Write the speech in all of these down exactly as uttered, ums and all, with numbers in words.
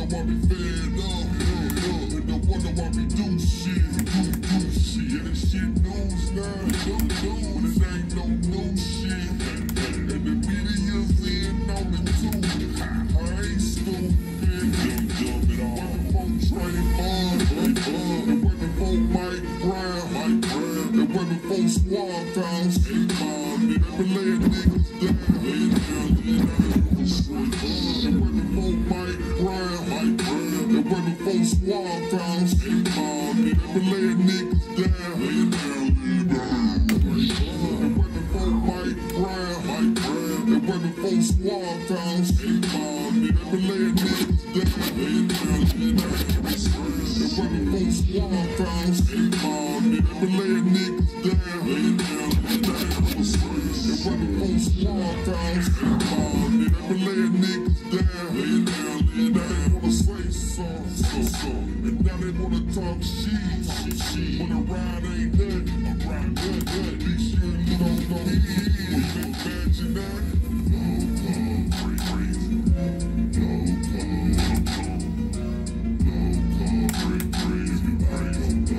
why we fed up, uh, uh, and I wonder why we do shit, do, do shit. Yeah, this shit news now, don't know, but it ain't no new shit. And the media's in on it too. I ain't stupid, dumb, dumb it all. Waiting for Trayvon, and waiting for Mike Brown, Mike Brown, and waiting for Squad House, and mom, and they laying niggas down, laying down, laying down, straight up, and waiting for Mike Brown, Mike Brown, and waiting for Squad House, and mom, and they laying niggas down, laying down, laying down, straight up, and waiting for Mike Brown, Mike Brown, and waiting for Squad House, and mom, and they laying niggas down, laying down, laying down, straight up, and waiting for Squad House, and mom, and they laying niggas down, laying down, laying down, straight up, and waiting for Squad House, and mom, and they laying niggas down, laying down, laying down. Wanna say something, so, so, and now they wanna talk shit, shit, shit. When a ride ain't nothing, a ride nothing, nothing. These shit you don't know me. Imagine that. Loko, crazy, Loko, Loko, crazy, crazy, Loko,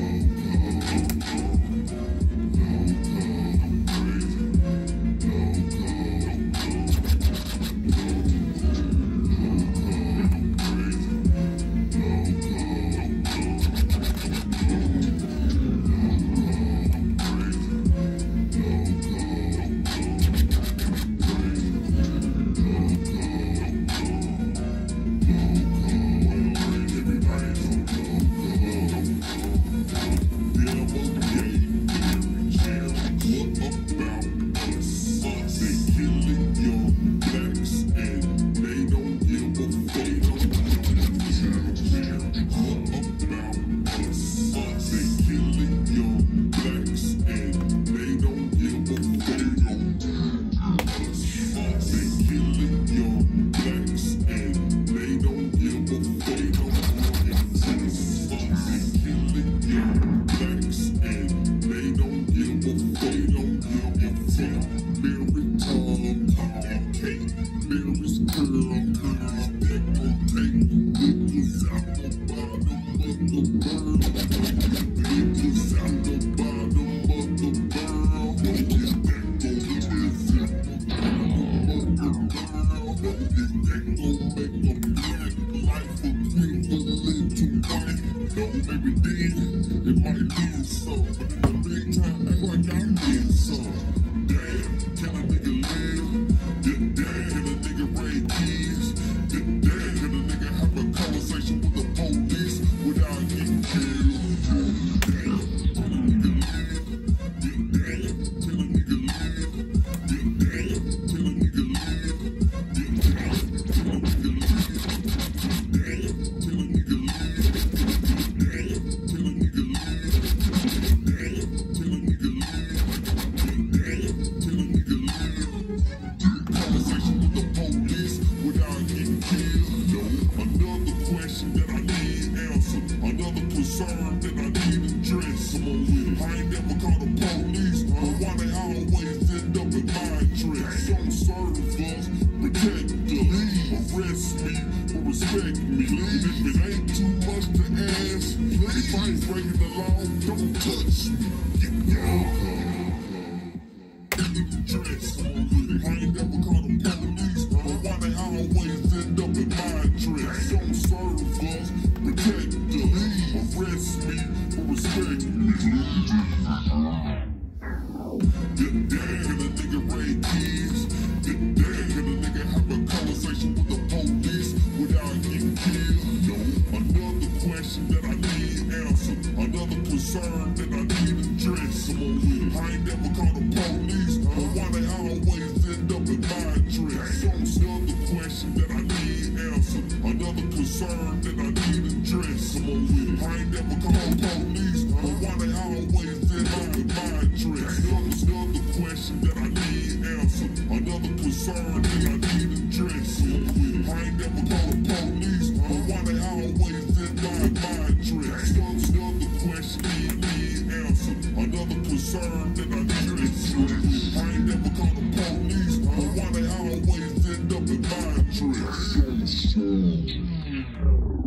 Always end up in my dress.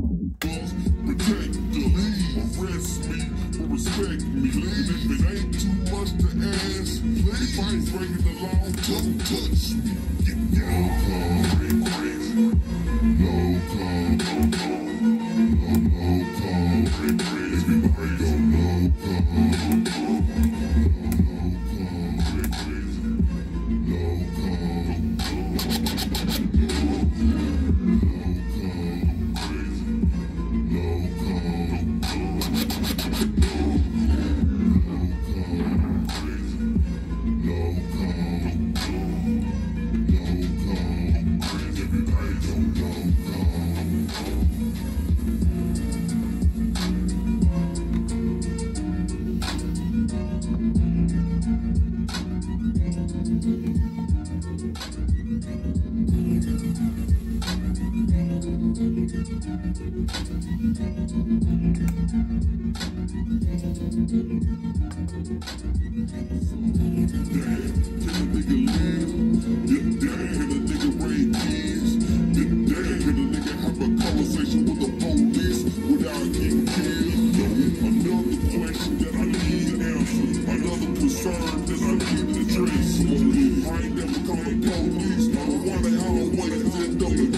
If I ain't breaking the law, don't touch me. Get Loko, crazy. Loko, Loko, Loko, crazy. Everybody go Loko, Loko, crazy. Loko,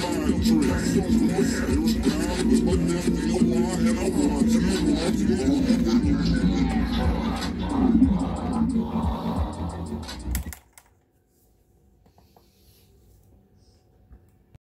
I want you.